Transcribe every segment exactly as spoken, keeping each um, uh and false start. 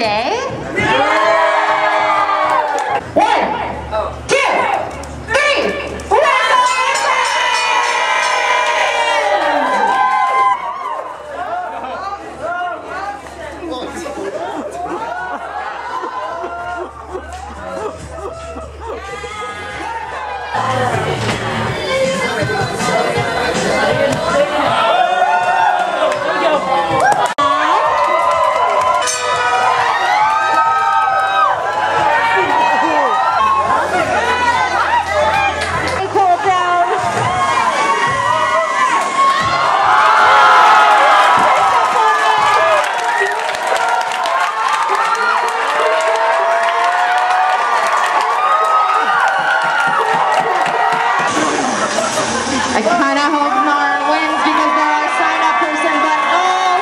okay? One, two, three, Wrestle! I kind of hope Nara wins because they're our sign-up person, but oh!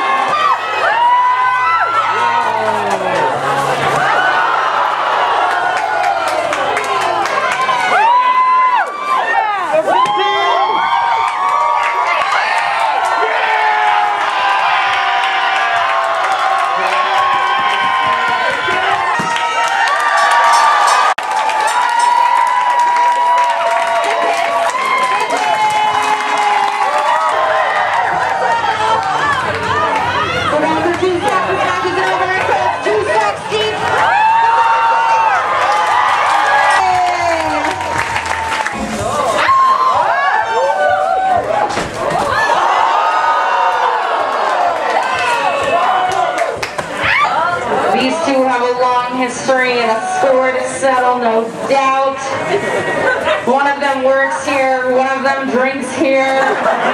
These two have a long history and a score to settle, no doubt. One of them works here, one of them drinks here.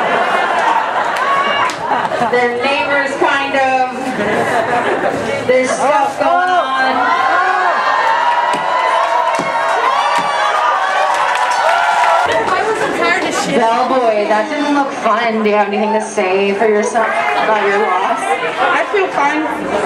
They're neighbors, kind of. There's stuff going on. Bellboy, that didn't look fun. Do you have anything to say for yourself about your loss? I feel fine.